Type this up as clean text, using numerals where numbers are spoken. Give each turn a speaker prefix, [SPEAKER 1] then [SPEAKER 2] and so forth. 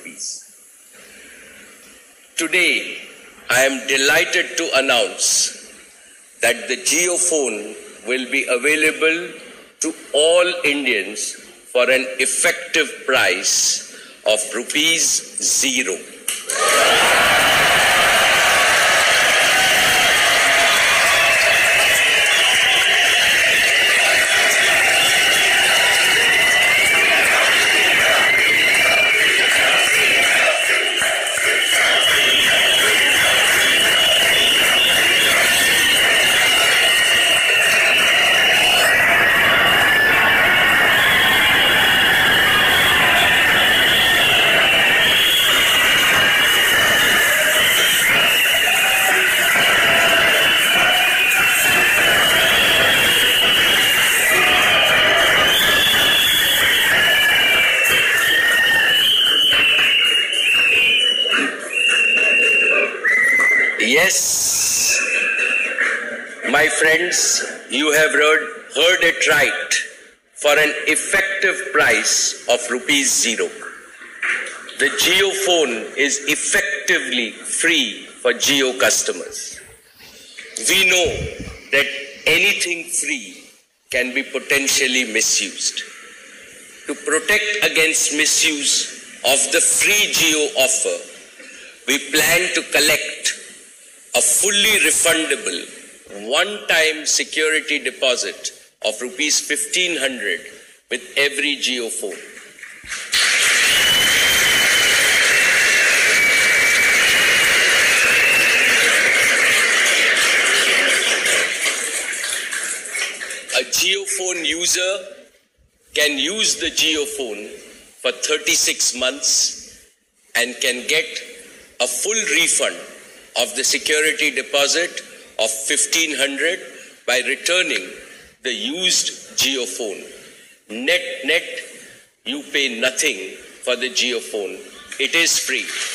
[SPEAKER 1] Today, I am delighted to announce that the JioPhone will be available to all Indians for an effective price of ₹0. Yes, my friends, you have heard it right. For an effective price of ₹0. The JioPhone is effectively free for Jio customers. We know that anything free can be potentially misused. To protect against misuse of the free Jio offer, we plan to collect a fully refundable one-time security deposit of ₹1,500 with every JioPhone. A JioPhone user can use the JioPhone for 36 months and can get a full refund of the security deposit of ₹1,500 by returning the used JioPhone. Net, you pay nothing for the JioPhone. It is free.